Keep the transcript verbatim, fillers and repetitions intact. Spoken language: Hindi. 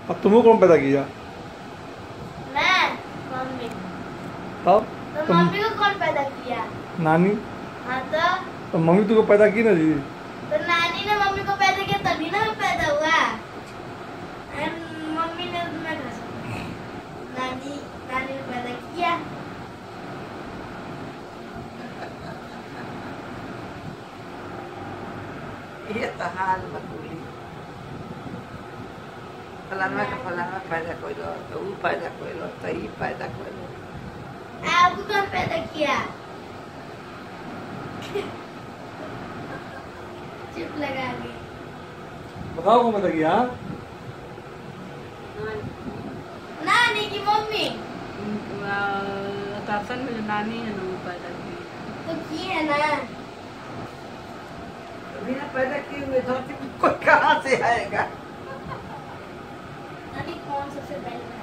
अब तुमको कौन पैदा किया? मैं, मम्मी। तब तो तुम मम्मी को कौन पैदा किया? नानी। हाँ तो तो मम्मी तुमको पैदा की ना जी। तो नानी ने मम्मी को पैदा किया तभी ना मैं पैदा हुआ। एंड मम्मी ने तो मैं खा सकता। नानी नानी ने पैदा किया। ये तो हाल बतूली फलाना का फलाना पैदा कोई लो तो वो पैदा कोई लो तो ये पैदा कोई लो। आपको कौन पैदा किया? चिप लगा के बताओ कौन पैदा किया? नानी की मम्मी तासन में जो नानी है ना वो पैदा की। तो की है ना। बिना पैदा किए हुए धरती में कोई कहाँ से आएगा? नानी कौन सबसे पहले